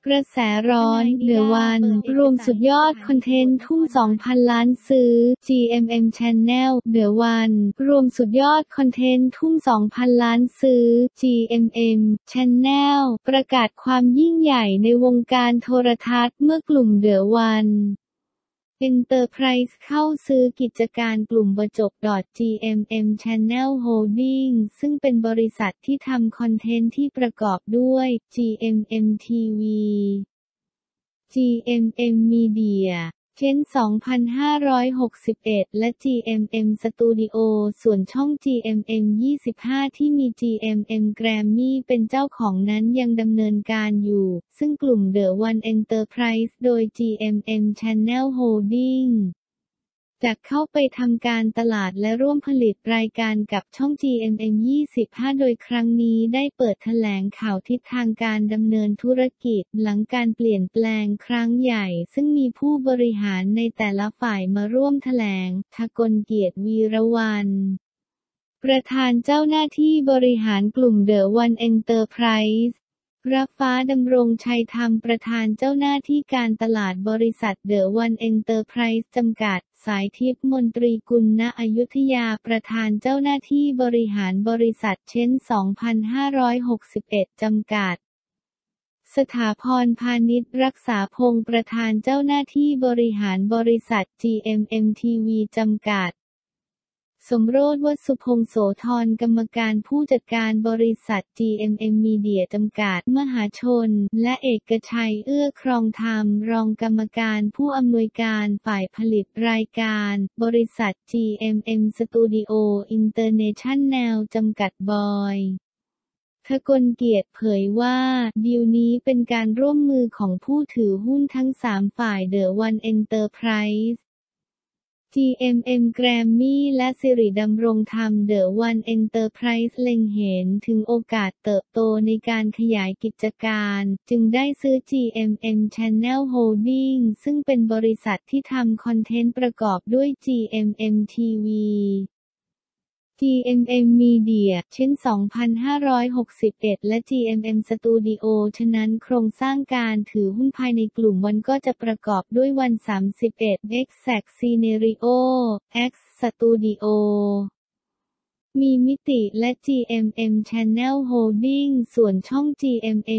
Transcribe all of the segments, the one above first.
กระแสร้อน The One รวมสุดยอดคอนเทนต์ทุ่ม 2,000 ล้านซื้อ GMM Channel The One รวมสุดยอดคอนเทนต์ทุ่ม 2,000 ล้านซื้อ GMM Channel ประกาศความยิ่งใหญ่ในวงการโทรทัศน์เมื่อกลุ่ม The One Enterprise เข้าซื้อกิจการกลุ่มบจก GMM Channel Holding ซึ่งเป็นบริษัทที่ทำคอนเทนต์ที่ประกอบด้วย GMM TV GMM Media เช่น 2561 และ GMM Studio ส่วนช่อง GMM 25 ที่มี GMM Grammy เป็นเจ้าของนั้นยังดำเนินการอยู่ ซึ่งกลุ่ม The One Enterprise โดย GMM Channel Holding จะเข้าไปทำการตลาดและร่วมผลิตรายการกับช่อง GMM 25 โดยครั้งนี้ได้เปิดแถลงข่าวทิศทางการดำเนินธุรกิจหลังการเปลี่ยนแปลงครั้งใหญ่ซึ่งมีผู้บริหารในแต่ละฝ่ายมาร่วมแถลง ทกลเกียรติวีระวรรณประธานเจ้าหน้าที่บริหารกลุ่ม The One Enterpriseรับฟ้าดำรงชัยธรรมประธานเจ้าหน้าที่การตลาดบริษัท The One Enterprise จำกัดสายทิพย์มนตรีกุลณอยุธยาประธานเจ้าหน้าที่บริหารบริษัทเช่น 2561 จำกัดสถาพรพานิชรักษาพงศ์ประธานเจ้าหน้าที่บริหารบริษัท GMM TV จำกัดสมโรจน์ วสุพงษ์โสธรกรรมการผู้จัดการบริษัท GMM Media จำกัดมหาชนและเอกชัยเอื้อครองธรรมรองกรรมการผู้อำนวยการฝ่ายผลิตรายการบริษัท GMM Studio International จำกัดบอยทกลเกียรติเผยว่าดีลนี้เป็นการร่วมมือของผู้ถือหุ้นทั้ง3ฝ่าย The One Enterprise GMM Grammy และสิริดำรงธรรม The One Enterprise เล็งเห็นถึงโอกาสเติบโตในการขยายกิจการจึงได้ซื้อ GMM Channel Holding ซึ่งเป็นบริษัทที่ทำคอนเทนต์ประกอบด้วย GMM TV GMM Media เช่น 2561 และ GMM Studio ฉะนั้นโครงสร้างการถือหุ้นภายในกลุ่มวันก็จะประกอบด้วยวัน31 Exact Scenario X Studio มีมิติและ GMM Channel Holding ส่วนช่อง GMM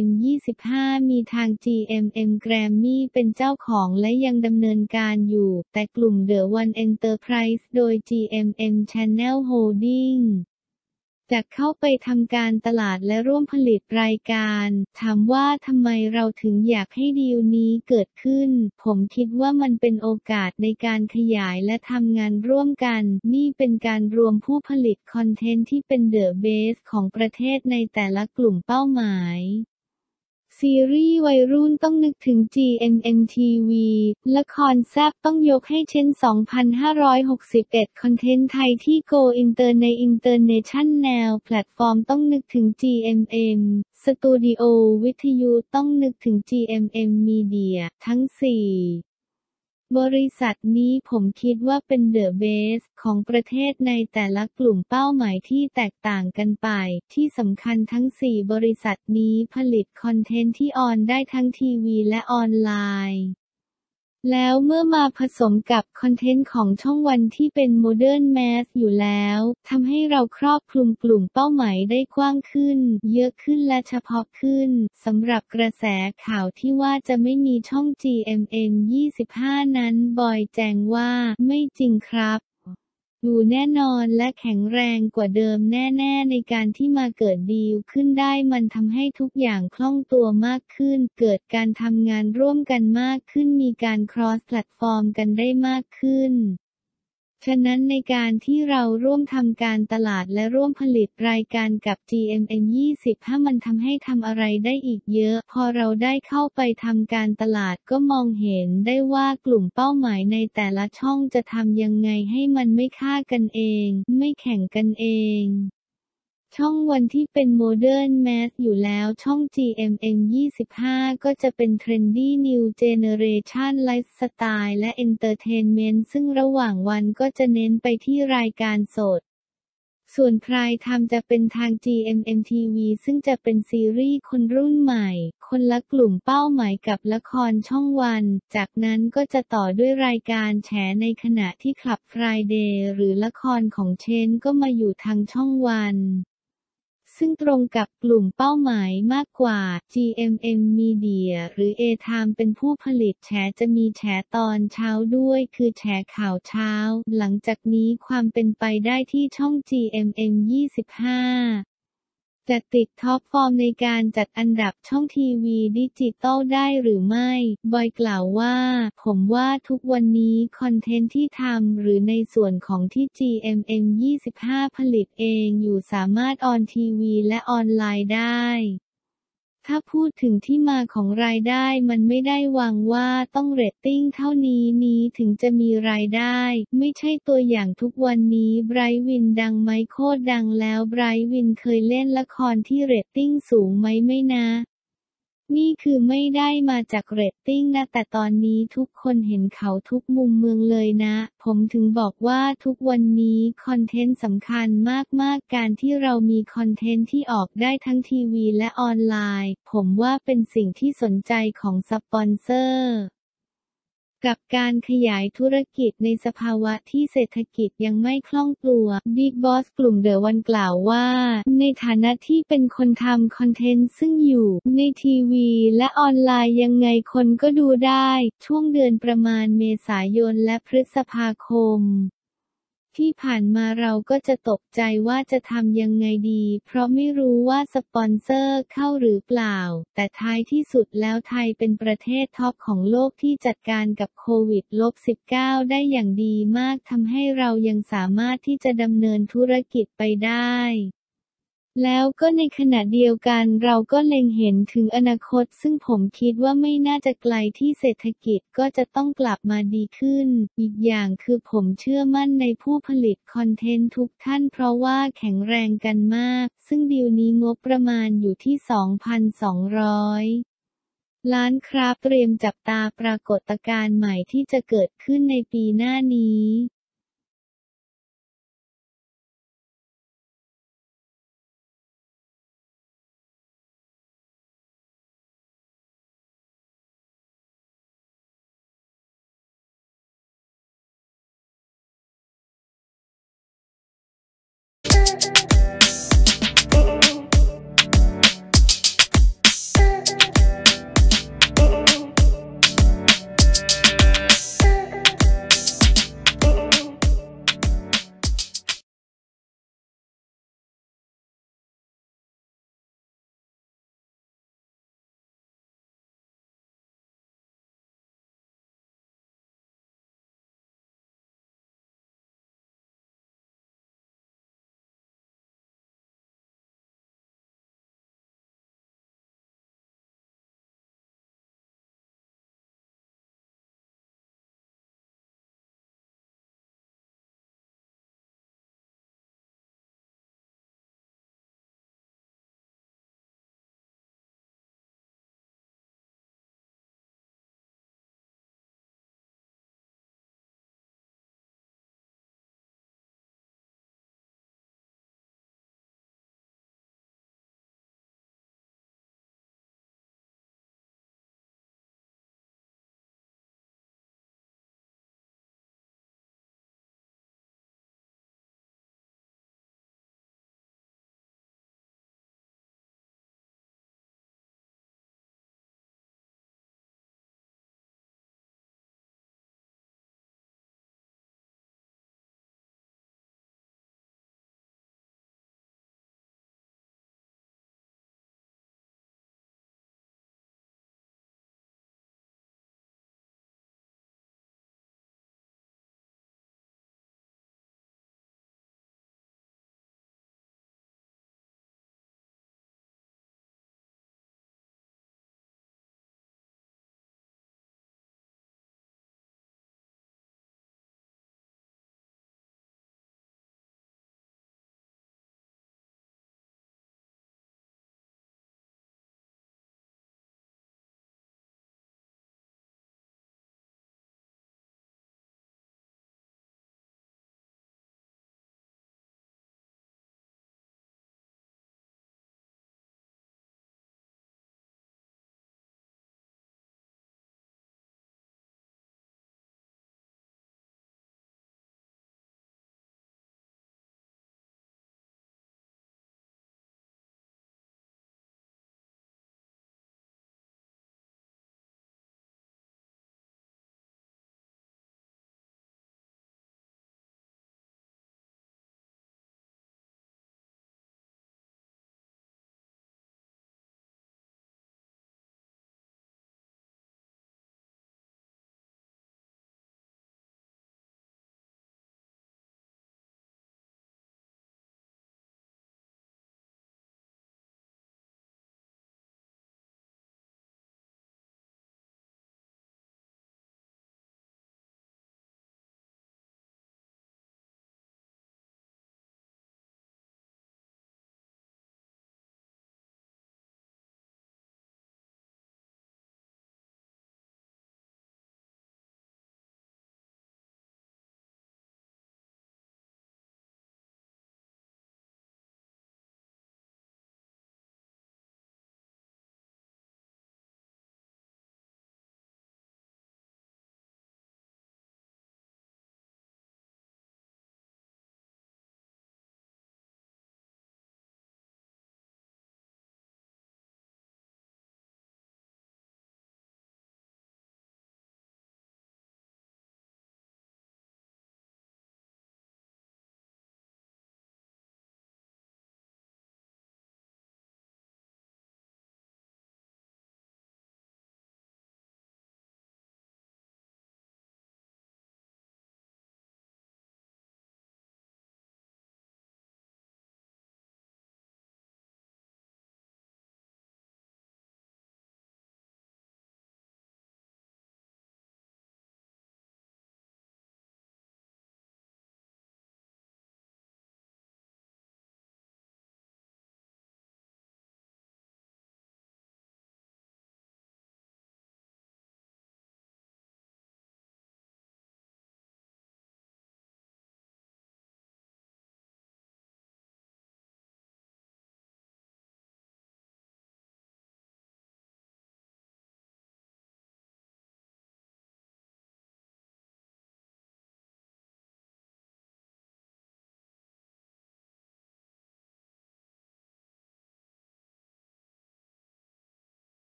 25 มีทาง GMM Grammy เป็นเจ้าของและยังดำเนินการอยู่แต่กลุ่ม The One Enterprise โดย GMM Channel Holding จะเข้าไปทำการตลาดและร่วมผลิตรายการถามว่าทำไมเราถึงอยากให้ดีลนี้เกิดขึ้นผมคิดว่ามันเป็นโอกาสในการขยายและทำงานร่วมกันนี่เป็นการรวมผู้ผลิตคอนเทนต์ที่เป็นเดอะเบสของประเทศในแต่ละกลุ่มเป้าหมายซีรีส์วัยรุ่นต้องนึกถึง GMM TV ละครแซ่บต้องยกให้เช่น 2561 คอนเทนต์ไทยที่โกอินเตอร์ใน International แพลตฟอร์มต้องนึกถึง GMM สตูดิโอวิทยุต้องนึกถึง GMM Media ทั้ง 4บริษัทนี้ผมคิดว่าเป็นเดอะเบสของประเทศในแต่ละกลุ่มเป้าหมายที่แตกต่างกันไปที่สำคัญทั้ง4บริษัทนี้ผลิตคอนเทนต์ที่ออนได้ทั้งทีวีและออนไลน์แล้วเมื่อมาผสมกับคอนเทนต์ของช่องวันที่เป็นโมเดิร์นแมสอยู่แล้วทำให้เราครอบคลุมกลุ่มเป้าหมายได้กว้างขึ้นเยอะขึ้นและเฉพาะขึ้นสำหรับกระแสข่าวที่ว่าจะไม่มีช่อง GMM 25 นั้นบอยแจ้งว่าไม่จริงครับอยู่แน่นอนและแข็งแรงกว่าเดิมแน่ๆในการที่มาเกิดดีลขึ้นได้มันทำให้ทุกอย่างคล่องตัวมากขึ้นเกิดการทำงานร่วมกันมากขึ้นมีการ cross platform กันได้มากขึ้นฉะนั้นในการที่เราร่วมทำการตลาดและร่วมผลิตรายการกับ GMM 25 มันทำให้ทำอะไรได้อีกเยอะพอเราได้เข้าไปทำการตลาดก็มองเห็นได้ว่ากลุ่มเป้าหมายในแต่ละช่องจะทำยังไงให้มันไม่ฆ่ากันเองไม่แข่งกันเองช่องวันที่เป็นโมเดิร์นแมสอยู่แล้วช่อง GMM 25 ก็จะเป็น Trendy New Generation Lifestyle และ Entertainment ซึ่งระหว่างวันก็จะเน้นไปที่รายการสดส่วนพรายไทม์จะเป็นทาง GMMTV ซึ่งจะเป็นซีรีส์คนรุ่นใหม่คนละกลุ่มเป้าหมายกับละครช่องวันจากนั้นก็จะต่อด้วยรายการแฉในขณะที่คลับไฟเดย์หรือละครของเชนก็มาอยู่ทางช่องวันซึ่งตรงกับกลุ่มเป้าหมายมากกว่า GMM Media หรือ A-Time เป็นผู้ผลิตแฉจะมีแฉตอนเช้าด้วยคือแฉข่าวเช้าหลังจากนี้ความเป็นไปได้ที่ช่อง GMM 25จะติดท็อปฟอร์มในการจัดอันดับช่องทีวีดิจิตอลได้หรือไม่บอยกล่าวว่าผมว่าทุกวันนี้คอนเทนต์ที่ทำหรือในส่วนของที่ GMM 25ผลิตเองอยู่สามารถออนทีวีและออนไลน์ได้ถ้าพูดถึงที่มาของรายได้มันไม่ได้หวังว่าต้องเรตติ้งเท่านี้ถึงจะมีรายได้ไม่ใช่ตัวอย่างทุกวันนี้ไบรท์วินดังไหมโคตรดังแล้วไบรท์วินเคยเล่นละครที่เรตติ้งสูงไหมไม่นะนี่คือไม่ได้มาจากเรตติ้งนะแต่ตอนนี้ทุกคนเห็นเขาทุกมุมเมืองเลยนะผมถึงบอกว่าทุกวันนี้คอนเทนต์สำคัญมากๆการที่เรามีคอนเทนต์ที่ออกได้ทั้งทีวีและออนไลน์ผมว่าเป็นสิ่งที่สนใจของสปอนเซอร์กับการขยายธุรกิจในสภาวะที่เศรษฐกิจยังไม่คล่องตัวบิ๊กบอสกลุ่มเดอะวันกล่าวว่าในฐานะที่เป็นคนทำคอนเทนต์ซึ่งอยู่ในทีวีและออนไลน์ยังไงคนก็ดูได้ช่วงเดือนประมาณเมษายนและพฤษภาคมที่ผ่านมาเราก็จะตกใจว่าจะทำยังไงดีเพราะไม่รู้ว่าสปอนเซอร์เข้าหรือเปล่าแต่ท้ายที่สุดแล้วไทยเป็นประเทศท็อปของโลกที่จัดการกับโควิด-19 ได้อย่างดีมากทำให้เรายังสามารถที่จะดำเนินธุรกิจไปได้แล้วก็ในขณะเดียวกันเราก็เล็งเห็นถึงอนาคตซึ่งผมคิดว่าไม่น่าจะไกลที่เศรษฐกิจก็จะต้องกลับมาดีขึ้นอีกอย่างคือผมเชื่อมั่นในผู้ผลิตคอนเทนต์ทุกท่านเพราะว่าแข็งแรงกันมากซึ่งดีลนี้งบประมาณอยู่ที่ 2,200 ล้านครับเตรียมจับตาปรากฏการณ์ใหม่ที่จะเกิดขึ้นในปีหน้านี้